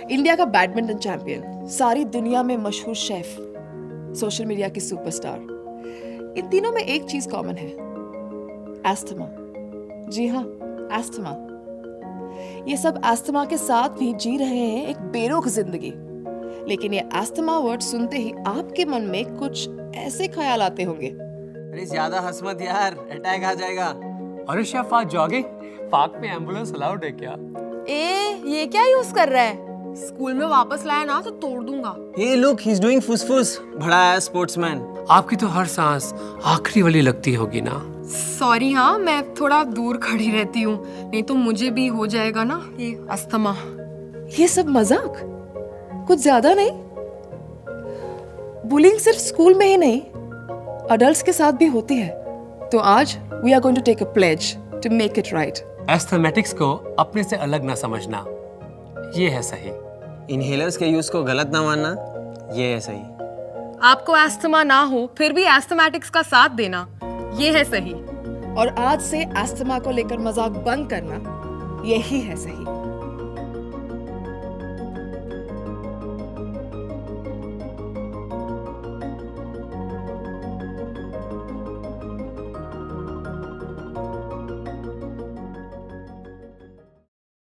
India का badminton champion, सारी दुनिया में मशहूर शेफ, सोशल मीडिया की सुपरस्टार। इन तीनों में एक चीज कॉमन है, एस्थमा। जी हाँ, एस्थमा। ये सब एस्थमा के साथ भी जी रहे हैं एक बेरोक जिंदगी। लेकिन ये एस्थमा वर्ड सुनते ही आपके मन में कुछ ऐसे ख्याल आते होंगे। अरे ज्यादा हंस मत यार, अटैक आ जाएगा। अरे शेफ आज जॉगिंग, पार्क में एम्बुलेंस अलाउड है क्या? ये क्या यूज कर रहा है? स्कूल में वापस लाया ना तो तोड़ दूंगा। Hey look, he's doing फुसफुस। बड़ा है स्पोर्ट्समैन। आपकी तो हर सांस आखिरी वाली लगती होगी ना? सॉरी, हाँ मैं थोड़ा दूर खड़ी रहती हूँ, नहीं तो मुझे भी हो जाएगा ना ये अस्थमा। ये सब मजाक, कुछ ज्यादा नहीं। बुलिंग सिर्फ स्कूल में ही नहीं, अडल्ट्स के साथ भी होती है। तो आज we are going to take a pledge to make it right. Asthmatics को अपने से अलग ना समझना, ये है सही। इनहेलर्स के यूज को गलत ना मानना, ये है सही। आपको एस्थमा ना हो फिर भी एस्थमेटिक्स का साथ देना, ये है सही। और आज से एस्थमा को लेकर मजाक बंद करना, यही है सही।